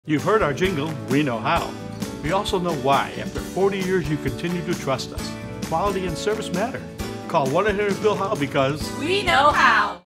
You've heard our jingle, We Know How. We also know why. After 40 years, you continue to trust us. Quality and service matter. Call 1-800-BILL-HOWE because we know how.